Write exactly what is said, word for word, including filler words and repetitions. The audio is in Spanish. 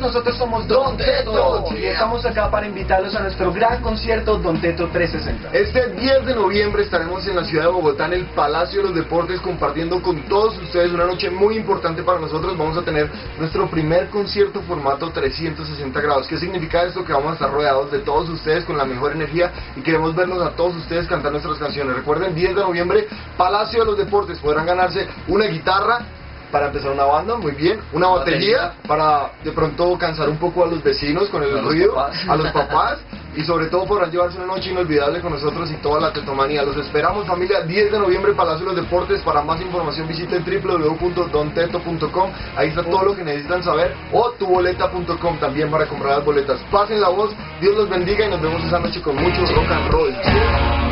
nosotros somos Don Teto y estamos acá para invitarlos a nuestro gran concierto Don Teto trescientos sesenta. Este diez de noviembre estaremos en la ciudad de Bogotá, en el Palacio de los Deportes, compartiendo con todos ustedes una noche muy importante para nosotros. Vamos a tener nuestro primer concierto formato trescientos sesenta grados. ¿Qué significa esto? Que vamos a estar rodeados de todos ustedes con la mejor energía y queremos vernos a todos ustedes cantar nuestras canciones. Recuerden, diez de noviembre, Palacio de los Deportes. Podrán ganarse una guitarra para empezar una banda, muy bien, una batería para de pronto cansar un poco a los vecinos con el ruido, a los papás, y sobre todo podrán llevarse una noche inolvidable con nosotros y toda la tetomanía. Los esperamos, familia, diez de noviembre, Palacio de los Deportes. Para más información visiten w w w punto don teto punto com, ahí está todo lo que necesitan saber, o tu boleta punto com también para comprar las boletas. Pasen la voz, Dios los bendiga y nos vemos esa noche con mucho rock and roll.